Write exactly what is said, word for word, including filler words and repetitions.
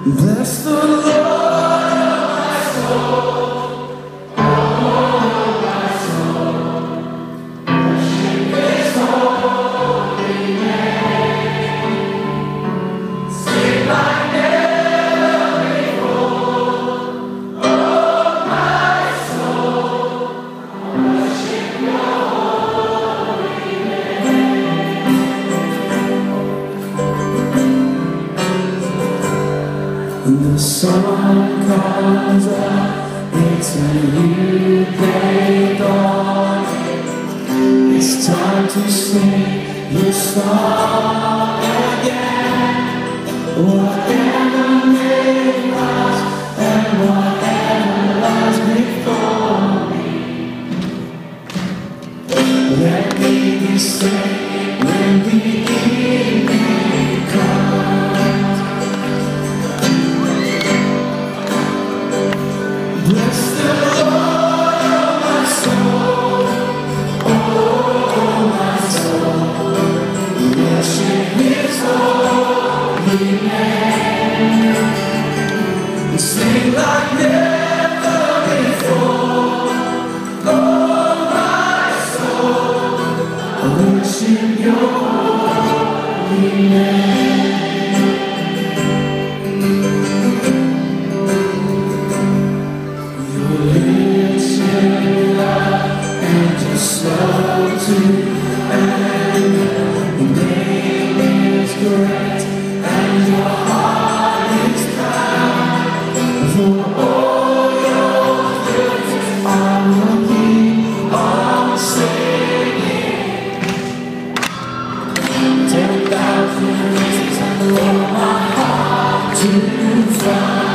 Bless the Lord, oh my soul, oh my soul, worship His holy name. Sing like never before, oh my soul, worship Your holy name. When the sun comes up, it's when you play dawn. It's time to sing your song again. Whatever may rise and whatever lies before me, let me be saved when the evening comes. Bless the Lord, oh my soul, oh my soul, worship His holy name. Sing like never before, oh my soul, worship Your holy name. Slow to anger, the name is great, and your heart is kind. For all your goodness, I will keep on singing. Ten thousand reasons for my heart to find.